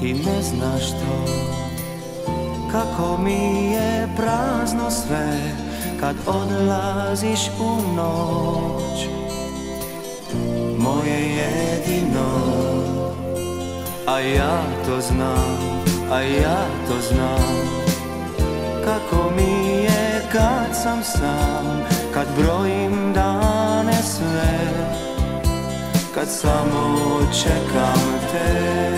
ti ne znaš to, kako mi je prazno sve kad odlaziš u noć. Moje jedino, a ja to znam, a ja to znam. Kako mi je kad sam sam, kad brojim dane sve, kad samo čekam te.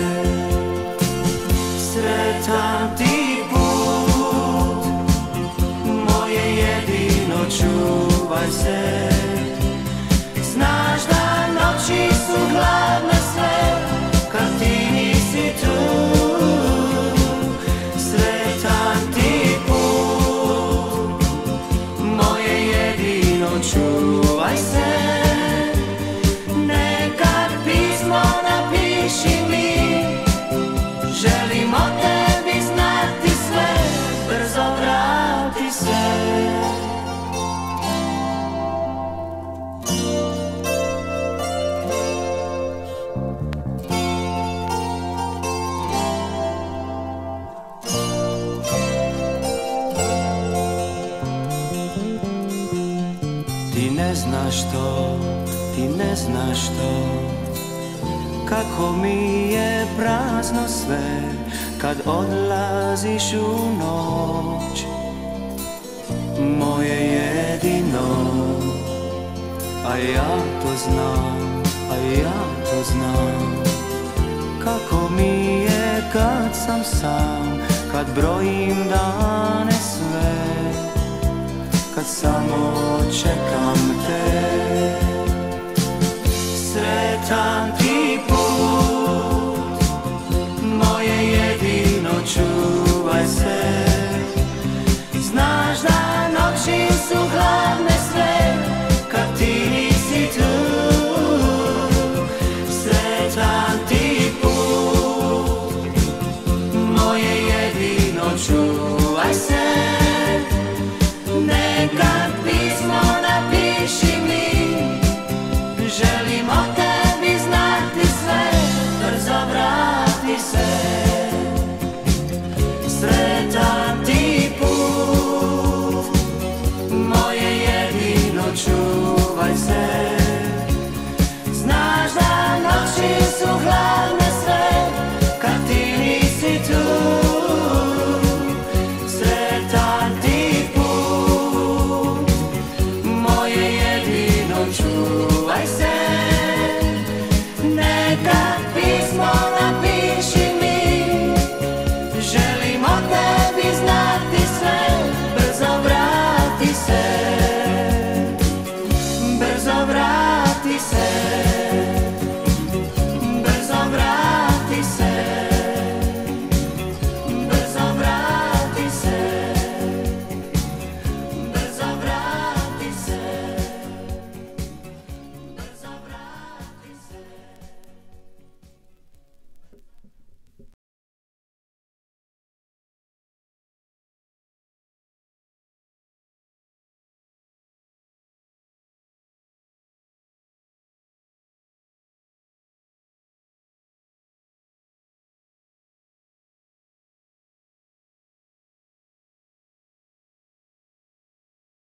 Sretan ti put, moje jedino, čuvaj se. Znaš da noći su hladne sve, kad ti nisi tu. Sretan ti put, moje jedino, čuvaj se. Nekad pismo napiši mi, želim o tebi znati sve, brzo vrati se. Ti ne znaš to, kako mi je prazno sve kad odlaziš u noć. Moje jedino, a ja to znam, a ja to znam. Kako mi je kad sam sam, kad brojim dane sve, kad samo čekam te. Sretan ti put, moje jedino, čuvaj se. Znaš da noći su hladne sve, kad ti nisi tu. Sretan ti put, moje jedino, čuvaj se. Nekad pismo napiši mi, želim o tebi znati sve, brzo vrati se. Sretan ti put, moje jedino, čuvaj se. Znaš da noći su hladne sve, kad ti nisi tu. Sretan ti put, moje jedino, čuvaj se. Nekad pismo napiši mi, želim o tebi znati sve, brzo vrati se.